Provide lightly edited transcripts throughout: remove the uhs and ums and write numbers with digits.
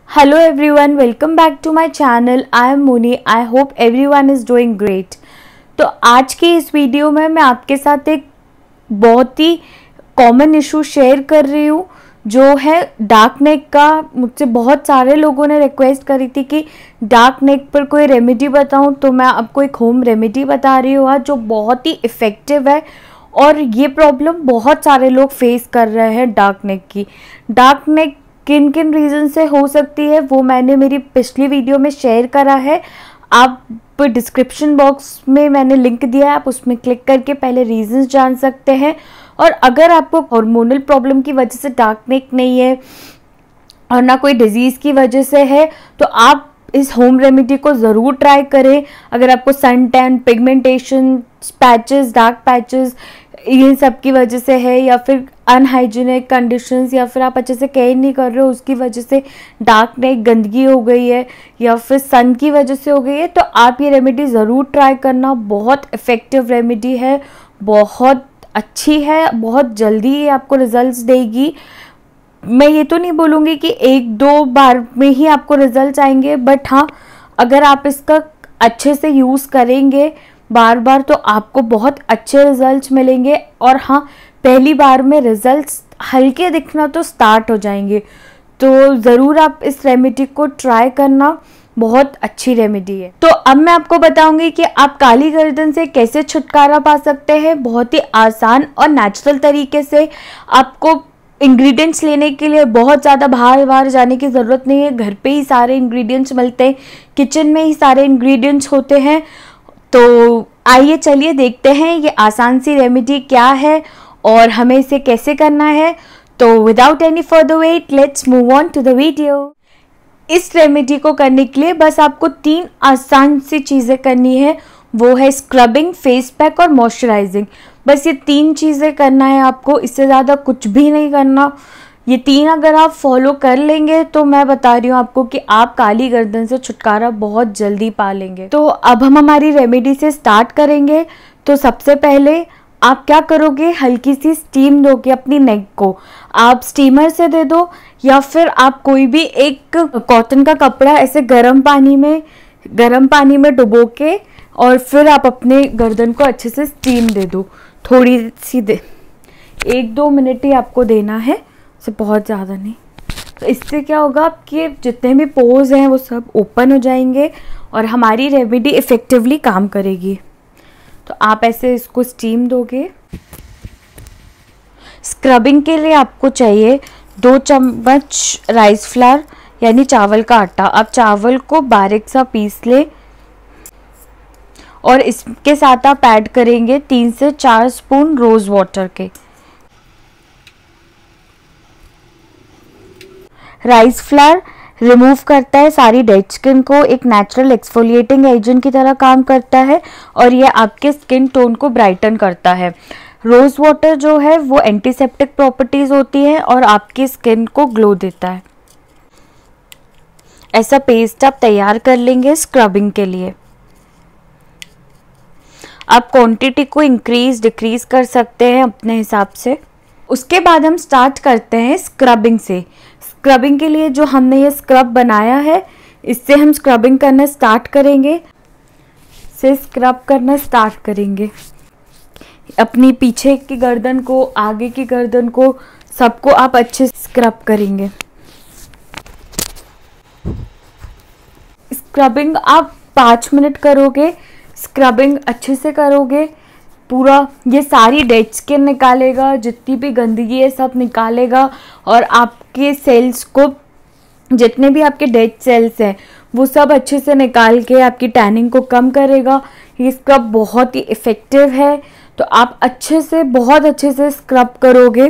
Hello everyone, welcome back to my channel. I am Muni. I hope everyone is doing great. तो आज की इस video में मैं आपके साथ एक बहुत ही कॉमन इशू शेयर कर रही हूँ जो है डार्क नेक का। मुझसे बहुत सारे लोगों ने रिक्वेस्ट करी थी कि डार्क नेक पर कोई रेमेडी बताऊँ, तो मैं आपको एक होम रेमेडी बता रही हूँ आज जो बहुत ही इफ़ेक्टिव है। और ये प्रॉब्लम बहुत सारे लोग फेस कर रहे हैं डार्क नेक की। डार्क नेक किन किन रीज़न से हो सकती है वो मैंने मेरी पिछली वीडियो में शेयर करा है। आप डिस्क्रिप्शन बॉक्स में मैंने लिंक दिया है, आप उसमें क्लिक करके पहले रीजंस जान सकते हैं। और अगर आपको हार्मोनल प्रॉब्लम की वजह से डार्क नेक नहीं है और ना कोई डिजीज़ की वजह से है, तो आप इस होम रेमेडी को ज़रूर ट्राई करें। अगर आपको sun tan, pigmentation, patches, dark patches ये सब की वजह से है, या फिर अनहाइजीनिक कंडीशंस, या फिर आप अच्छे से केयर नहीं कर रहे हो उसकी वजह से डार्क नेक, गंदगी हो गई है, या फिर सन की वजह से हो गई है, तो आप ये रेमेडी ज़रूर ट्राई करना। बहुत इफ़ेक्टिव रेमेडी है, बहुत अच्छी है, बहुत जल्दी ये आपको रिजल्ट्स देगी। मैं ये तो नहीं बोलूँगी कि एक दो बार में ही आपको रिजल्ट्स आएंगे, बट हाँ, अगर आप इसका अच्छे से यूज़ करेंगे बार बार तो आपको बहुत अच्छे रिजल्ट्स मिलेंगे। और हाँ, पहली बार में रिजल्ट्स हल्के दिखना तो स्टार्ट हो जाएंगे। तो ज़रूर आप इस रेमेडी को ट्राई करना, बहुत अच्छी रेमेडी है। तो अब मैं आपको बताऊंगी कि आप काली गर्दन से कैसे छुटकारा पा सकते हैं बहुत ही आसान और नेचुरल तरीके से। आपको इंग्रेडिएंट्स लेने के लिए बहुत ज़्यादा बाहर जाने की ज़रूरत नहीं है, घर पे ही सारे इंग्रेडिएंट्स मिलते हैं, किचन में ही सारे इंग्रेडिएंट्स होते हैं। तो आइए चलिए देखते हैं ये आसान सी रेमेडी क्या है और हमें इसे कैसे करना है। तो without any further wait let's move on to the video. इस रेमेडी को करने के लिए बस आपको 3 आसान सी चीज़ें करनी है, वो है स्क्रबिंग, फेस पैक और मॉइस्चराइजिंग। बस ये 3 चीज़ें करना है आपको, इससे ज़्यादा कुछ भी नहीं करना। ये 3 अगर आप फॉलो कर लेंगे तो मैं बता रही हूँ आपको कि आप काली गर्दन से छुटकारा बहुत जल्दी पा लेंगे। तो अब हम हमारी रेमेडी से स्टार्ट करेंगे। तो सबसे पहले आप क्या करोगे, हल्की सी स्टीम दोगे अपनी नेक को। आप स्टीमर से दे दो, या फिर आप कोई भी एक कॉटन का कपड़ा ऐसे गर्म पानी में डुबो के और फिर आप अपने गर्दन को अच्छे से स्टीम दे दो। थोड़ी सी 1-2 मिनट ही आपको देना है, से बहुत ज़्यादा नहीं। तो इससे क्या होगा, आपके जितने भी पोर्स हैं वो सब ओपन हो जाएंगे और हमारी रेमेडी इफ़ेक्टिवली काम करेगी। तो आप ऐसे इसको स्टीम दोगे। स्क्रबिंग के लिए आपको चाहिए 2 चम्मच राइस फ्लावर यानी चावल का आटा। आप चावल को बारीक सा पीस ले और इसके साथ आप ऐड करेंगे 3 से 4 स्पून रोज़ वाटर के। राइस फ्लावर रिमूव करता है सारी डेड स्किन को, एक नेचुरल एक्सफोलिएटिंग एजेंट की तरह काम करता है और ये आपके स्किन टोन को ब्राइटन करता है। रोज़ वाटर जो है वो एंटीसेप्टिक प्रॉपर्टीज़ होती है और आपकी स्किन को ग्लो देता है। ऐसा पेस्ट आप तैयार कर लेंगे स्क्रबिंग के लिए। आप क्वांटिटी को इंक्रीज डिक्रीज कर सकते हैं अपने हिसाब से। उसके बाद हम स्टार्ट करते हैं स्क्रबिंग से। स्क्रबिंग के लिए जो हमने ये स्क्रब बनाया है, इससे हम स्क्रबिंग करना स्टार्ट करेंगे। स्क्रब करना स्टार्ट करेंगे अपनी पीछे की गर्दन को, आगे की गर्दन को, सबको आप अच्छे से स्क्रब करेंगे। स्क्रबिंग आप 5 मिनट करोगे। स्क्रबिंग अच्छे से करोगे, पूरा ये सारी डेड स्किन निकालेगा, जितनी भी गंदगी है सब निकालेगा और आपके सेल्स को, जितने भी आपके डेड सेल्स हैं वो सब अच्छे से निकाल के आपकी टैनिंग को कम करेगा। ये स्क्रब बहुत ही इफ़ेक्टिव है, तो आप अच्छे से, बहुत अच्छे से स्क्रब करोगे।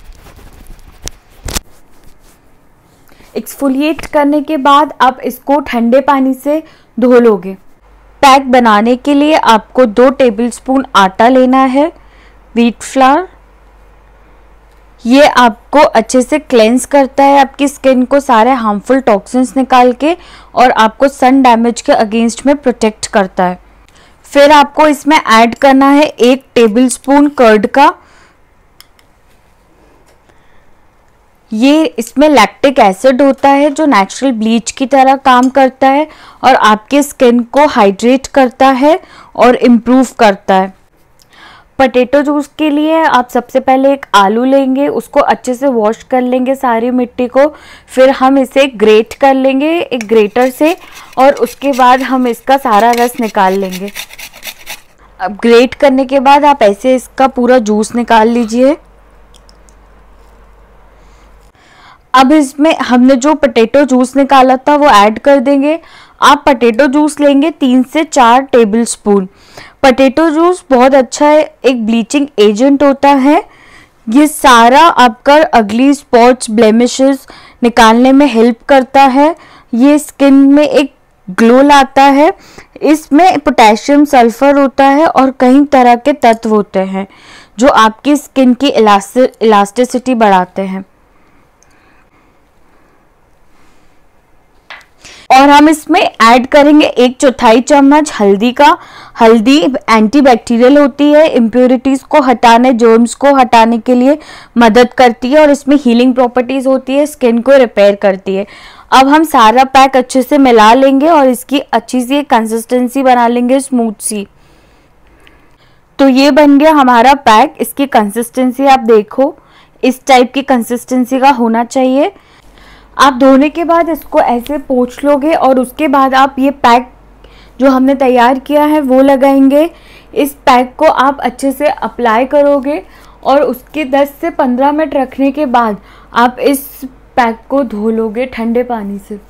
एक्सफोलिएट करने के बाद आप इसको ठंडे पानी से धो लोगे। पैक बनाने के लिए आपको 2 टेबलस्पून आटा लेना है, व्हीट फ्लावर। ये आपको अच्छे से क्लेंस करता है आपकी स्किन को सारे हार्मफुल टॉक्सिन्स निकाल के और आपको सन डैमेज के अगेंस्ट में प्रोटेक्ट करता है। फिर आपको इसमें ऐड करना है 1 टेबलस्पून कर्ड का। ये इसमें लैक्टिक एसिड होता है जो नेचुरल ब्लीच की तरह काम करता है और आपके स्किन को हाइड्रेट करता है और इम्प्रूव करता है। पोटैटो जूस के लिए आप सबसे पहले एक आलू लेंगे, उसको अच्छे से वॉश कर लेंगे सारी मिट्टी को, फिर हम इसे ग्रेट कर लेंगे एक ग्रेटर से और उसके बाद हम इसका सारा रस निकाल लेंगे। अब ग्रेट करने के बाद आप ऐसे इसका पूरा जूस निकाल लीजिए। अब इसमें हमने जो पोटैटो जूस निकाला था वो ऐड कर देंगे। आप पोटैटो जूस लेंगे 3 से 4 टेबलस्पून। पोटैटो जूस बहुत अच्छा है, एक ब्लीचिंग एजेंट होता है। ये सारा आपका अगली स्पॉट्स ब्लेमिशेस निकालने में हेल्प करता है। ये स्किन में एक ग्लो लाता है। इसमें पोटेशियम सल्फर होता है और कई तरह के तत्व होते हैं जो आपकी स्किन की इलास्टिसिटी बढ़ाते हैं। और हम इसमें ऐड करेंगे 1/4 चम्मच हल्दी का। हल्दी एंटीबैक्टीरियल होती है, इम्प्योरिटीज को हटाने, जर्म्स को हटाने के लिए मदद करती है और इसमें हीलिंग प्रॉपर्टीज होती है, स्किन को रिपेयर करती है। अब हम सारा पैक अच्छे से मिला लेंगे और इसकी अच्छी सी कंसिस्टेंसी बना लेंगे, स्मूथ सी। तो ये बन गया हमारा पैक। इसकी कंसिस्टेंसी आप देखो, इस टाइप की कंसिस्टेंसी का होना चाहिए। आप धोने के बाद इसको ऐसे पोंछ लोगे और उसके बाद आप ये पैक जो हमने तैयार किया है वो लगाएंगे। इस पैक को आप अच्छे से अप्लाई करोगे और उसके 10 से 15 मिनट रखने के बाद आप इस पैक को धो लोगे ठंडे पानी से।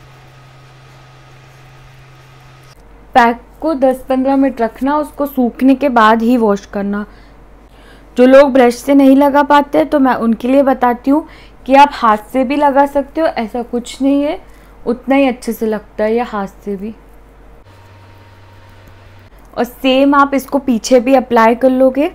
पैक को 10-15 मिनट रखना, उसको सूखने के बाद ही वॉश करना। जो लोग ब्रश से नहीं लगा पाते तो मैं उनके लिए बताती हूँ कि आप हाथ से भी लगा सकते हो, ऐसा कुछ नहीं है, उतना ही अच्छे से लगता है या हाथ से भी। और सेम आप इसको पीछे भी अप्लाई कर लोगे।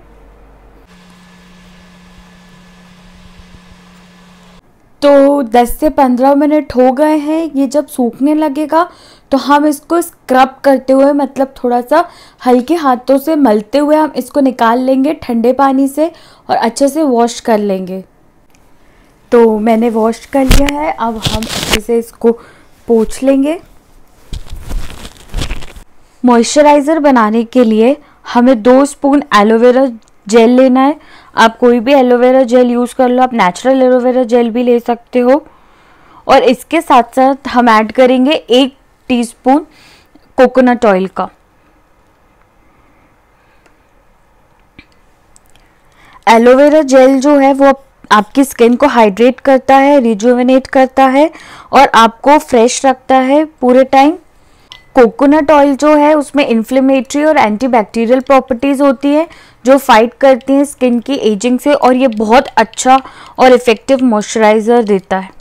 तो 10 से 15 मिनट हो गए हैं। ये जब सूखने लगेगा तो हम इसको स्क्रब करते हुए, मतलब थोड़ा सा हल्के हाथों से मलते हुए हम इसको निकाल लेंगे ठंडे पानी से और अच्छे से वॉश कर लेंगे। तो मैंने वॉश कर लिया है। अब हम अच्छे से इसको पोंछ लेंगे। मॉइस्चराइज़र बनाने के लिए हमें 2 स्पून एलोवेरा जेल लेना है। आप कोई भी एलोवेरा जेल यूज़ कर लो, आप नेचुरल एलोवेरा जेल भी ले सकते हो। और इसके साथ साथ हम ऐड करेंगे 1 टीस्पून कोकोनट ऑयल का। एलोवेरा जेल जो है वो आपकी स्किन को हाइड्रेट करता है, रिजुवेनेट करता है और आपको फ्रेश रखता है पूरे टाइम। कोकोनट ऑयल जो है उसमें इन्फ्लेमेटरी और एंटीबैक्टीरियल प्रॉपर्टीज़ होती है जो फाइट करती हैं स्किन की एजिंग से और ये बहुत अच्छा और इफ़ेक्टिव मॉइस्चराइज़र देता है।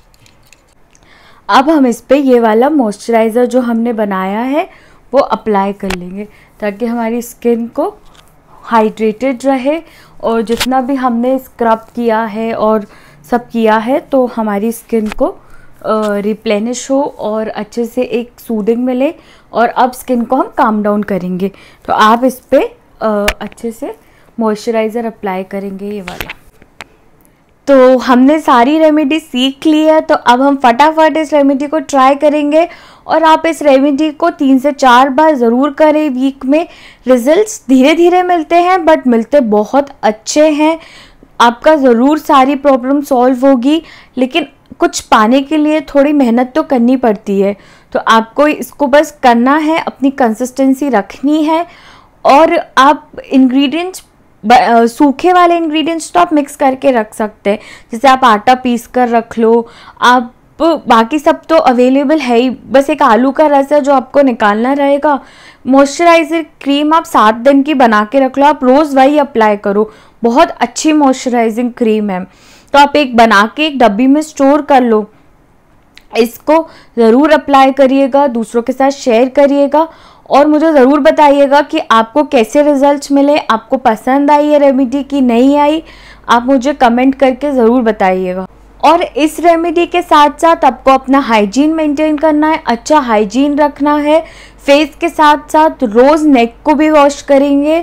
अब हम इस पे ये वाला मॉइस्चराइज़र जो हमने बनाया है वो अप्लाई कर लेंगे ताकि हमारी स्किन को हाइड्रेटेड रहे और जितना भी हमने स्क्रब किया है और सब किया है तो हमारी स्किन को रिप्लेनिश हो और अच्छे से एक सूदिंग मिले। और अब स्किन को हम काम डाउन करेंगे। तो आप इस पे अच्छे से मॉइस्चराइज़र अप्लाई करेंगे ये वाला। तो हमने सारी रेमेडी सीख ली है, तो अब हम फटाफट इस रेमेडी को ट्राई करेंगे और आप इस रेमेडी को 3 से 4 बार ज़रूर करें वीक में। रिजल्ट्स धीरे धीरे मिलते हैं बट मिलते बहुत अच्छे हैं। आपका ज़रूर सारी प्रॉब्लम सॉल्व होगी, लेकिन कुछ पाने के लिए थोड़ी मेहनत तो करनी पड़ती है। तो आपको इसको बस करना है, अपनी कंसिस्टेंसी रखनी है और आप इंग्रेडिएंट्स सूखे वाले इंग्रेडिएंट्स तो आप मिक्स करके रख सकते हैं, जैसे आप आटा पीस कर रख लो। आप बाकी सब तो अवेलेबल है ही, बस एक आलू का रस है जो आपको निकालना रहेगा। मॉइस्चराइज़र क्रीम आप 7 दिन की बना के रख लो, आप रोज़ वही अप्लाई करो, बहुत अच्छी मॉइस्चराइजिंग क्रीम है। तो आप एक बना के एक डब्बी में स्टोर कर लो, इसको ज़रूर अप्लाई करिएगा, दूसरों के साथ शेयर करिएगा और मुझे ज़रूर बताइएगा कि आपको कैसे रिजल्ट्स मिले, आपको पसंद आई है रेमेडी की नहीं आई। आप मुझे कमेंट करके ज़रूर बताइएगा। और इस रेमेडी के साथ साथ आपको अपना हाइजीन मेंटेन करना है, अच्छा हाइजीन रखना है। फेस के साथ साथ रोज़ नेक को भी वॉश करेंगे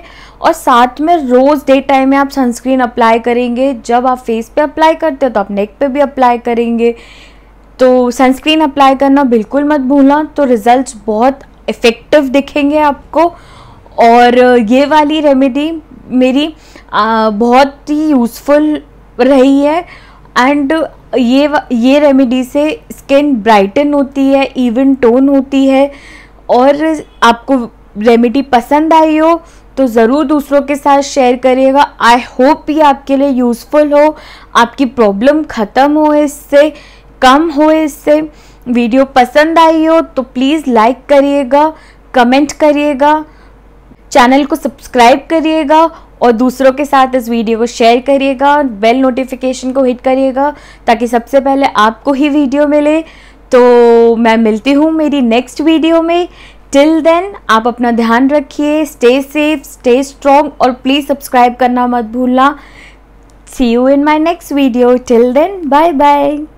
और साथ में रोज़ डे टाइम में आप सनस्क्रीन अप्लाई करेंगे। जब आप फेस पे अप्लाई करते हो तो आप नेक पे भी अप्लाई करेंगे। तो सनस्क्रीन अप्लाई करना बिल्कुल मत भूलना, तो रिजल्ट्स बहुत इफ़ेक्टिव दिखेंगे आपको। और ये वाली रेमेडी मेरी बहुत ही यूज़फुल रही है। एंड ये रेमेडी से स्किन ब्राइटन होती है, इवन टोन होती है। और आपको रेमेडी पसंद आई हो तो ज़रूर दूसरों के साथ शेयर करिएगा। आई होप ये आपके लिए यूज़फुल हो, आपकी प्रॉब्लम ख़त्म हो, इससे कम हो। इससे वीडियो पसंद आई हो तो प्लीज़ लाइक करिएगा, कमेंट करिएगा, चैनल को सब्सक्राइब करिएगा और दूसरों के साथ इस वीडियो को शेयर करिएगा। बेल नोटिफिकेशन को हिट करिएगा ताकि सबसे पहले आपको ही वीडियो मिले। तो मैं मिलती हूँ मेरी नेक्स्ट वीडियो में। टिल देन आप अपना ध्यान रखिए, स्टे सेफ, स्टे स्ट्रॉन्ग और प्लीज़ सब्सक्राइब करना मत भूलना। See you in my next video. Till then bye bye.